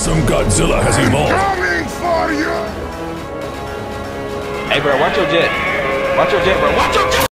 Some Godzilla has evolved. Coming for you! Hey, bro, watch your jet. Watch your jet, bro. Watch your jet!